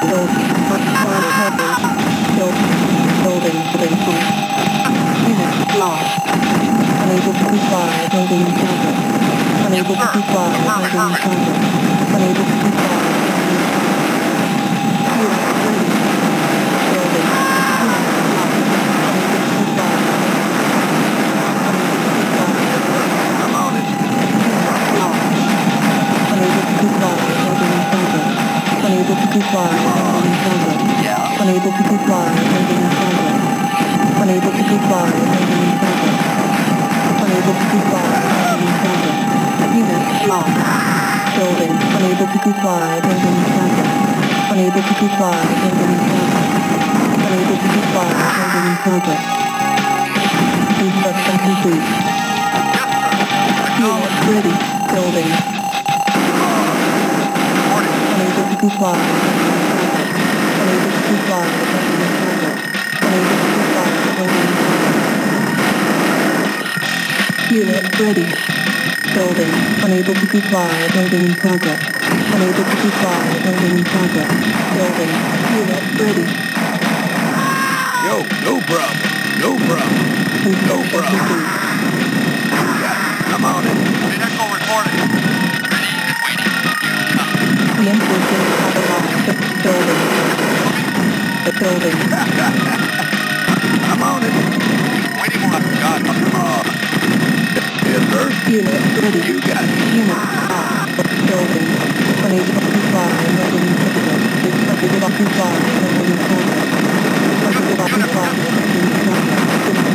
Unit lost. Unable to comply. Building in progress. Unable to comply. Building in progress. Unable to comply. Unit ready. Building. Unit lost. Unable to comply. Unable to comply. I'm on it. Unit lost. Unable to comply. Building in progress. Unable to comply. Building in progress. Yeah. Unable to comply. Building in progress. Unable to comply. Building in progress. Unable to comply. Building in progress. Unit lost. Building. Unable to comply. Building in progress. Unable to comply. Building in progress. Unable to comply. Building in progress. Construction complete. Unit ready. Building. Unable to comply. Unable to comply. Building in progress. Unable to comply. Building in progress. Unit ready. Building. Unable to comply. Building in progress. Unable to comply. Building in progress. Building. Unit ready. Yo, no problem. No problem. No problem. I'm on it. Vehicle reporting. Ready and waiting. Reinforcing other lines. Building. The building. I'm on it. Waiting for us. God. Come on. Yes, sir. Unit ready. You got it. Unit off. Building. Unable to comply. Building in progress. Unable to comply. Building in progress. Unable to comply. Building in progress.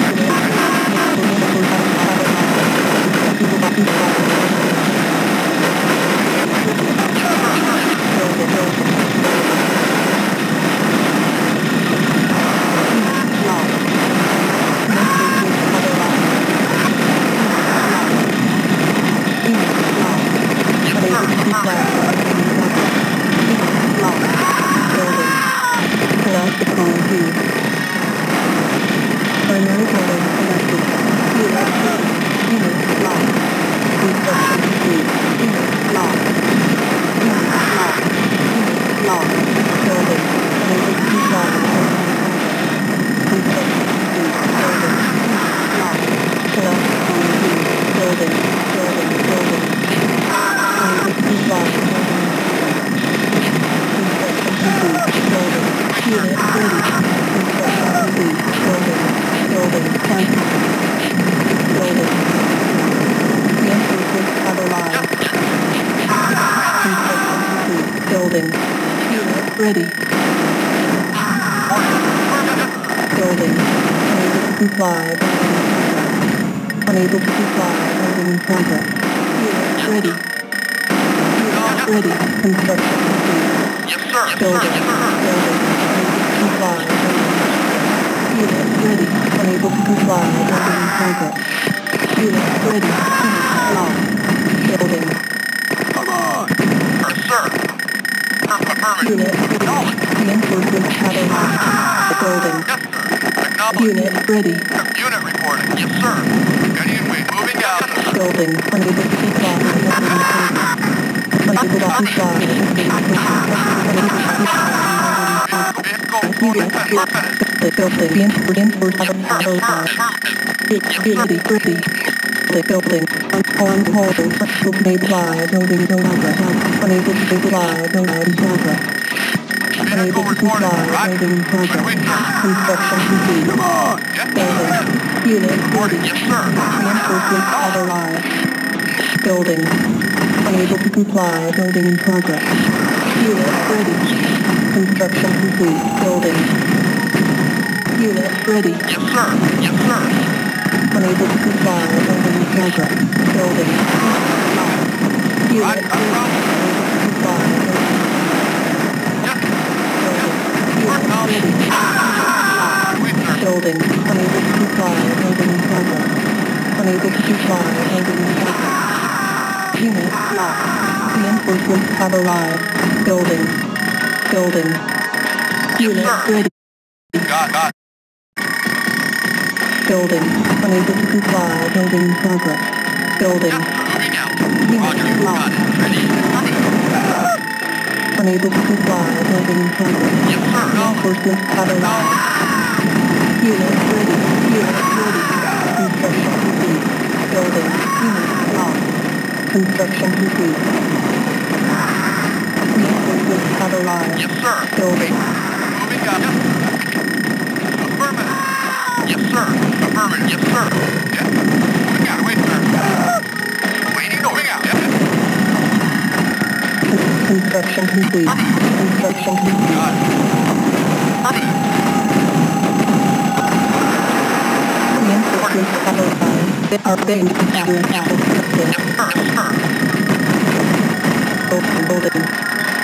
Building. Unit ready. Building. Unable to comply. Unable to comply. Building in progress. Unit ready. Unit ready. Construction complete. Yes, sir. Building. Building. Unable to comply. Unit ready. Unable to comply. Building in progress. Unit ready. Unit lost. Building. Come on. Sir. Unit ready. Reinforcements have arrived. Building. Yes, sir. Acknowledge. Unit ready. Unit reporting. Yes, sir. Ready and wait. Moving out. Building. Unable to comply. Building in progress. Unable to comply. Building in progress. Vehicle reporting. The building. Reinforcements have arrived. Ready. Ready. The building. On hold. May fly. Building in progress. Unable to comply. Building in progress. Unable to comply. Building in progress. Construction complete. Come on. Building. Unit ready. Yes, sir. Reinforcements have arrived. Building. Unable to comply. Building in progress. Unit ready. Construction complete. Building. Unit ready. Yes, sir. Yes, sir. Unable to comply. Building in progress. Building. Unit ready. Unable to comply. Building. Unable to comply. Building in progress. Unable to comply. Building in progress. Unit lost. Reinforcements have arrived. Building. Building. Unit ready. God. Building. Unable to comply. Building in progress. Building. Moving out. Unit Roger. lost. Got it. Ready. Affirmative. Unable to comply. Building in progress. Yes, sir. Reinforcements have arrived. Unit ready. Unit ready. Construction complete. Building. Unit lost. Construction complete. Reinforcements have arrived. Yes, sir. Building. Moving out. Affirmative. Yes, sir. Affirmative. Yes, sir. Yes. Moving out. Wait, sir. Waiting. Moving out. Yes. Construction complete. Construction complete. Got it. Affirmative. Reinforcements have arrived. They are being captured. Yes, sir. Yes, sir. Building. Moving out.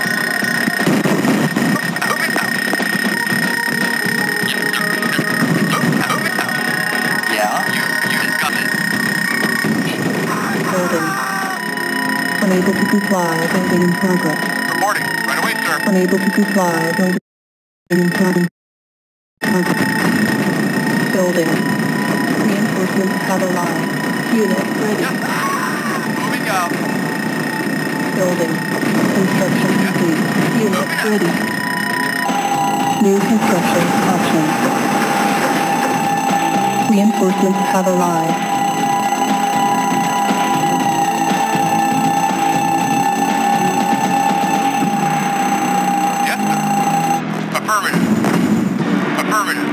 Moving out. Yeah. You just come in. Building. Unable to comply. Building in progress. Reporting. Right away, sir. Unable to comply. Building in progress. Building. Reinforcements have arrived. Unit ready. Yes. Moving out. Building. Construction complete. Unit ready. New construction options. Reinforcements have arrived. Yes, sir. Affirmative. Affirmative.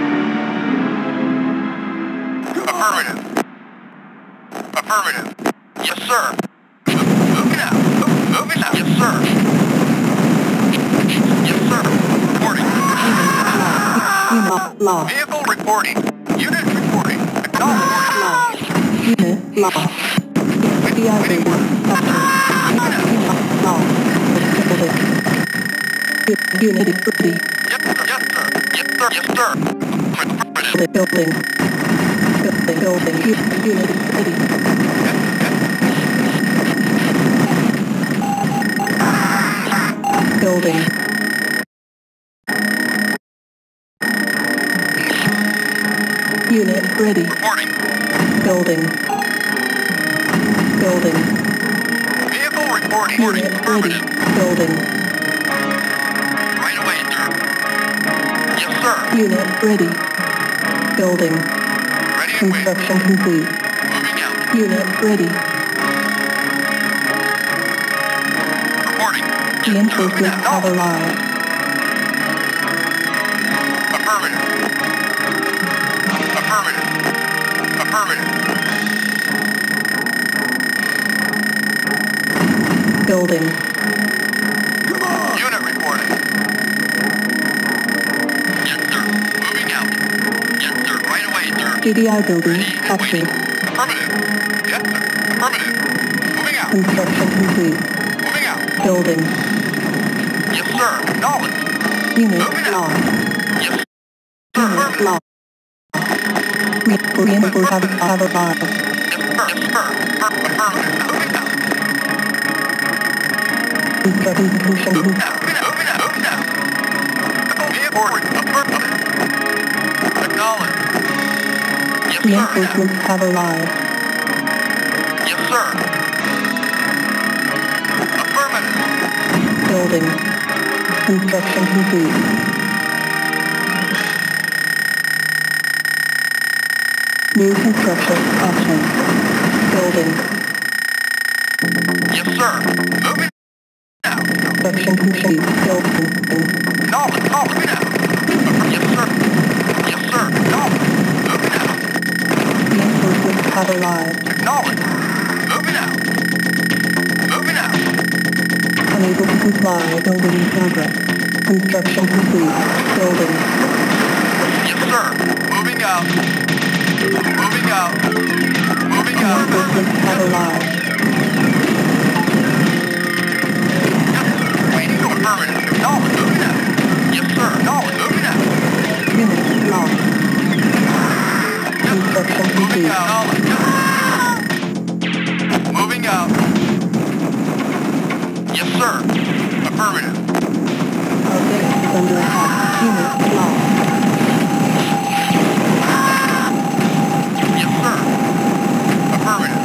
Affirmative. Affirmative. Yes, sir. Moving out. Moving out. Yes, sir. Yes, sir. Reporting. Unit lost. Vehicle reporting. Unit reporting. Acknowledged. Lost. Unit lost. Deactivated. Options. Unit lost. Building. Unit ready. Yes, sir. Yes, sir. Yes, sir. Yes, sir. Affirmative. Building. Building. Unit ready. Building. Unit ready. Reporting. Building. Building. Vehicle reporting. Unit ready. Affirmative. Building. Right away, sir. Yes, sir. Unit ready. Building. Ready and wait. Construction complete. Moving out. Unit ready. Reporting. Reinforcements have arrived. Affirmative. Affirmative. Affirmative. Building. Come on! Unit reporting. Yes, sir. Moving out. Yes, sir. Right away, sir. GDI building Ready and captured. waiting. Affirmative. Yes, sir. Affirmative. Moving out. Construction complete. Moving out. Building. Yes, sir. Knowledge. Unit Moving out. lost. Yes, sir. Unit Affirmative. lost. Reinforcements have arrived. Yes, sir. Yes, sir. Affirmative. Moving out. Construction complete. Moving out. Moving out. Moving out. Vehicle affirmative. Acknowledge. Yes, sir. Reinforcements have arrived. Yes, sir. Affirmative. Building. Construction complete. New construction options. Building. Yes, sir. Moving out. Construction complete. Building. Knowledge. Moving out. Yes, sir. Yes, sir. Knowledge. Moving out. Reinforcements have arrived. Knowledge. Moving out. Moving out. Unable to comply. Building in progress. Construction complete. Building. Yes, sir. Moving out. Moving out. Moving out. Reinforcements have arrived. Yes, sir. Waiting for affirmative. Knowledge. Moving out. Yes, sir. Knowledge. Moving out. Unit lost. Construction Moving complete. out. Knowledge. Moving out. Yes, sir. Affirmative. Our base is under attack. Unit lost. Yes, sir. Affirmative.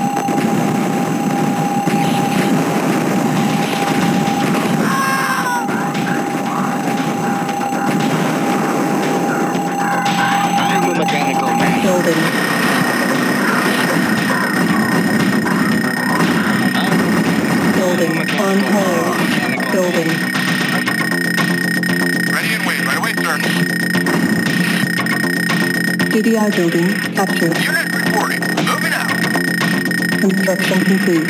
Building. On hold. Building. Ready and wait. Right away, sir. DDI building captured. Unit reporting. Moving out. Construction complete.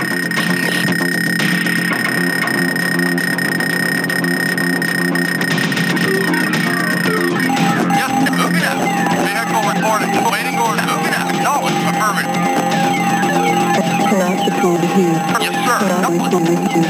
Yes, moving out. Vehicle reporting. Waiting order. Moving out. Knowledge. Affirmative. Cannot patrol the here. Yes, sir. Cannot respond with you.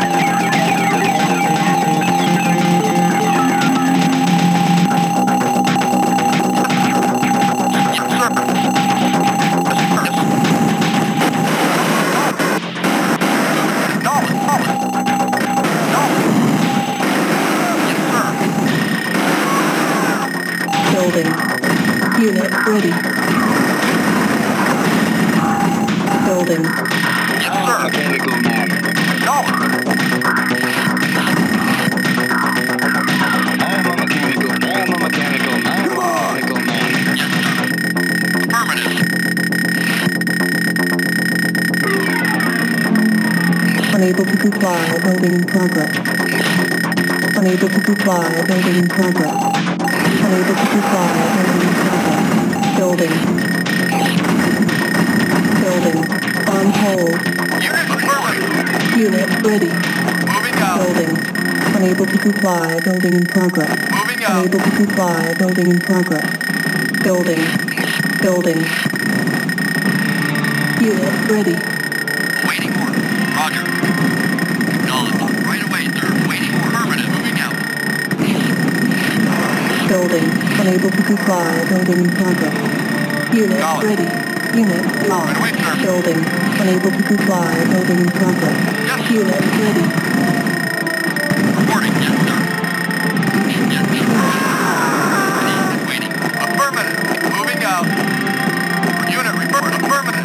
Building. Unit ready. Building. Yes, sir. Mechanical man. Knowledge. I am a mechanical man. Affirmative. Unable to comply. Building in progress. Unable to comply. Building in progress. Unable to comply. Building in progress. Building. Building. On hold. Unit affirmative. Unit ready. Moving out. Building. Unable to comply. Building in progress. Moving out. Unable to comply. Building in progress. Building. Building. Unit ready. Waiting order. Roger. Knowledge. Right away, sir. Waiting order. Affirmative. Moving out. Building. Unable to comply. Building in progress. Unit Knowledge. ready. Unit lost. Right away, sir. Building. Unable to comply. Building in progress. Yes. Unit ready. Reporting. Yes, sir. Yes, sir. Waiting. Affirmative. Moving out. Unit report. Affirmative.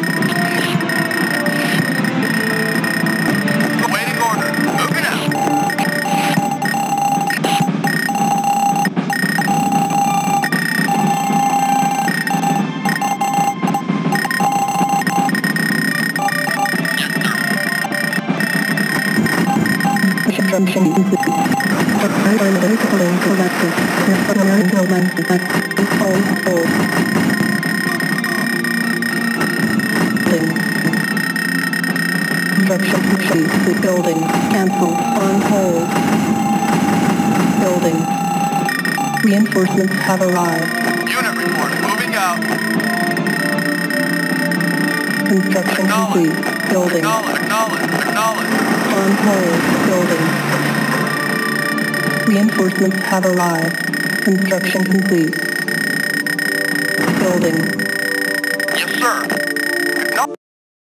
Waiting order. Moving out. Construction complete. Primary following collected. Disciplinary implemented at all. Construction complete. The building. Cancel. On hold. Building. Reinforcements have arrived. Unit report. Moving out. Construction complete. Building. Acknowledge. On hold. Building. Reinforcements have arrived. Construction complete. Building. Yes, sir.